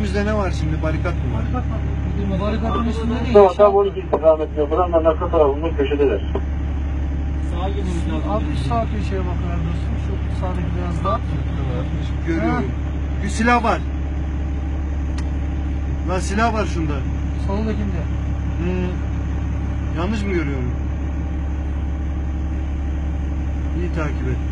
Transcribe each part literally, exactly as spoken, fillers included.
Önümüzde ne var şimdi? Barikat mı var? Barikat var. Barikatın üstünde değil. Tamam, tam on iki istikametine buranın arka tarafında köşedeler. Sağa gidiniz lazım. Abi sağ köşeye bakar dostum. Şu sağdaki biraz daha. Görüyorum. Bir silah var. Lan silah var şunda. Soldakinde. Hmm. Yanlış mı görüyorum? İyi takip et.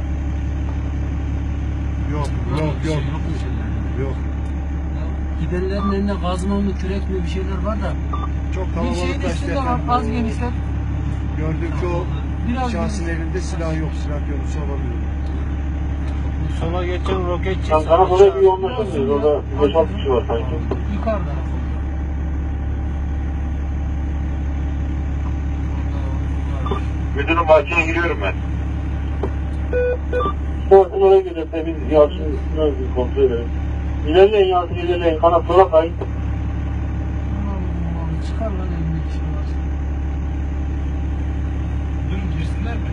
Yok, yok, yok. Yok. Gidenlerin elinde kazma mı, kürek mi bir şeyler var da. Çok Bir şeyin kalabalıklaştı üstünde var. efendim. Az genişler. Gördük o Biraz şahsın geniş. elinde silah yok. Silah görüntüsü alamıyorum. Sola geçen roket Tam çizdi. sana buraya bir yoğunlaşın. Orada beş altı kişi var sanki. Yukarıda. Müdürün bahçeye giriyorum ben. Sportun oraya gidelim. Biz Yalçın'ın üstüne bir kontrol edelim. İlerleyin Yalçın, ilerleyin. Kanat fırlatmayın. Çıkar lan elindeki şey var. Dün girsinler mi?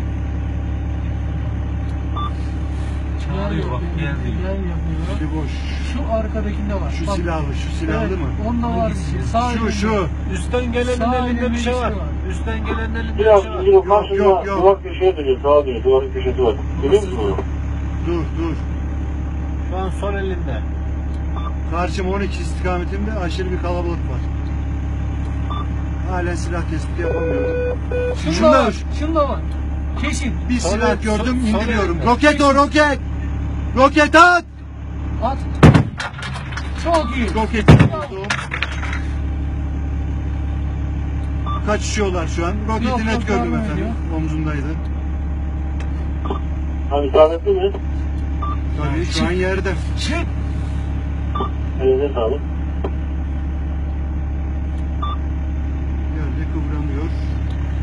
Çağırıyor bak, gel diyor. Gel yapıyor. Bir boş. Şu arkadakinde var. Şu Bak. silahlı, şu silahlı Evet, mı? onda var bir şey. Sağ Şu, elinde. şu. Üstten gelenin Sağ elinde elinde bir şey bir var. şey var. Üstten gelenin elinde Biraz bir şey var. müdürün karşında yok, yok. duvar köşeye dönüyor. Sağa dönüyor. Duvarın köşesi var. Görüyor musun onu? Dur, dur. Şu an sol elinde. Karşım on iki istikametimde aşırı bir kalabalık var. Halen silah tespiti yapamıyorum. Şunda Şunda var. Şunda var. Kesin. bir Sol silah el- gördüm, sol- sol indiriyorum. elinde. Roket o, roket! Roket at! At. Çok iyi. Roketi vurdum. Kaçışıyorlar şu an. Roketi Yok, net yok, gördüm devam efendim. ediyor. Omzundaydı. Hani isabetli mi? Tabii şu an yerde. Çık. Elinize sağlık.